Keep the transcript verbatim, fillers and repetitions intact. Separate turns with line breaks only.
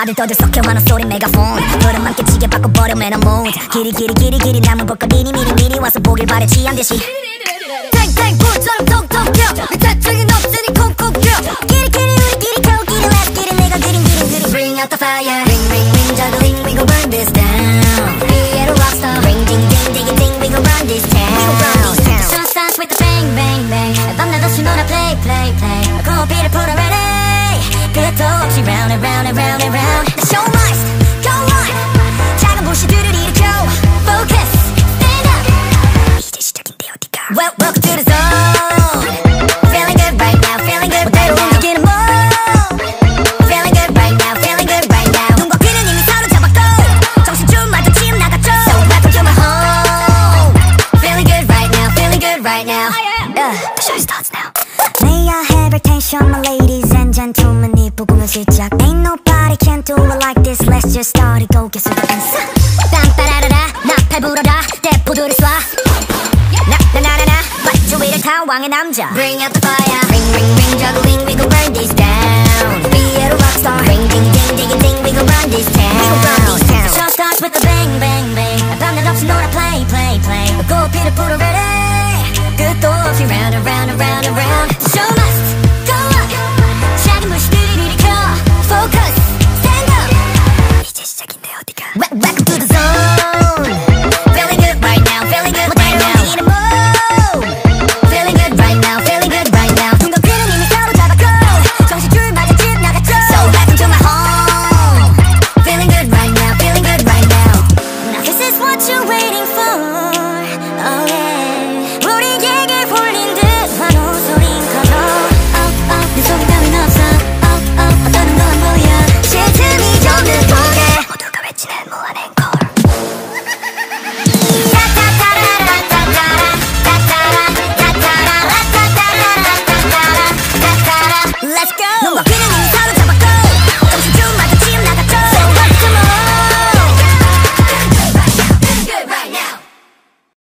다들 떠들썩해 화난 소리 메가폰 흐름만 깨치게 바꿔버려 man I'm on 길이 길이 길이 길이 남은 볼거리니 미리 미리 와서 보길 바래 취한 듯이 탱탱 불처럼 톡톡 튀어 밑에 책임 없으니 콩콩 튀어 길이 길이 우리끼리 겨우 길이 let's get it 내가 그린 그림 그림 Bring out the fire Ring ring ring juggling we gon' burn this down Be a rockstar Ring ding ding ding ding we gon' run this town We gon' run this town The show starts with the bang bang bang 밤낮 없이 놀아 play play play 코피를 풀어 ready 끝도 없이 round and round and round and round The show must go on 작은 불씨들을 일으켜 Focus stand up 이제 시작인데 어디가 Well, welcome to the zone Feeling good right now feeling good right now 움직이는 몸 Feeling good right now feeling good right now 눈과 귀는 이미 사로잡았고 정신 좀 맞춰 침 나갔죠 So welcome to my home Feeling good right now feeling good right now uh, The show starts now May I have your attention my ladies and gentlemen 이 부분은 시작 Ain't nobody can do it like this Let's just start it go get some dance 땅따라라라 나팔 불어라 대포들을 쏴 나나나나나 마주 위를 탄 왕의 남자 Bring out the fire Ring ring ring juggling we gon' burn this down Be a rockstar Ring ding ding ding ding we gon' run this town We gon' run this town The show starts with the bang bang bang 밤낮 없이 놀아 play play play 꽃피를 불어 ready 끝도 없이 round and round and round and round